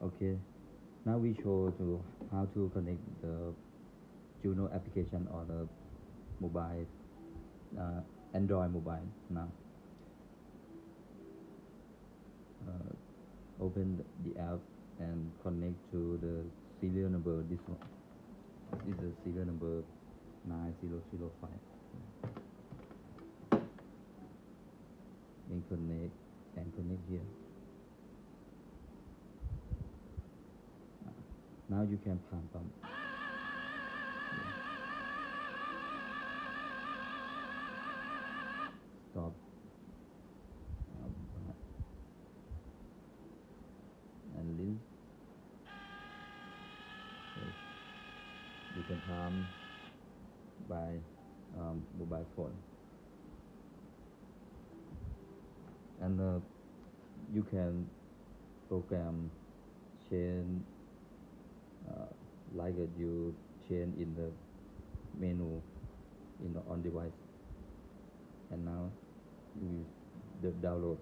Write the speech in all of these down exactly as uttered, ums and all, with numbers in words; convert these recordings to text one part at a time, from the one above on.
Okay, now we show to how to connect the Juno application on the mobile, uh, Android mobile. Now, uh, open the app and connect to the serial number. This one is the serial number nine zero zero five. Then connect and connect here. Now you can pump pump. Stop. Um, and list. Yes. You can pump by um, mobile phone. And uh, you can program change uh, like uh, you change in the menu in the on device. And now you the download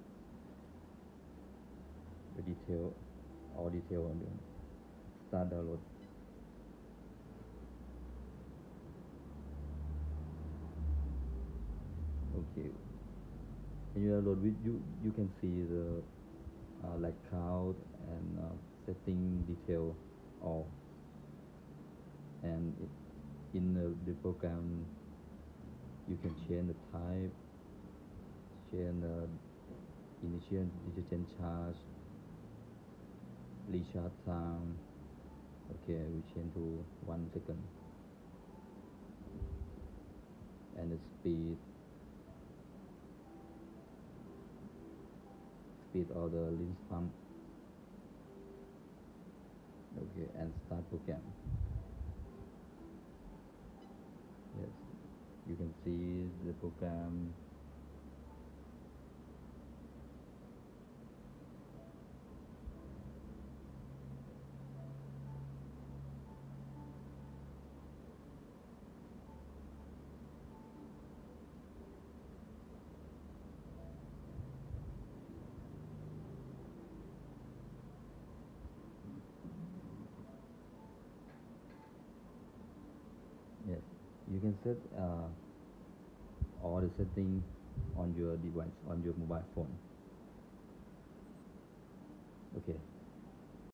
the detail, all detail on the start download. Okay. When you download, we- you you can see the uh, like count and uh, setting detail all. And it, in the, the program, you can change the type, change the initial digital charge, recharge time. Okay, we change to one second. And the speed, speed of the lens pump. Okay, and start program. Yes, you can see the program. Yes, you can set uh, all the setting on your device, on your mobile phone. Okay,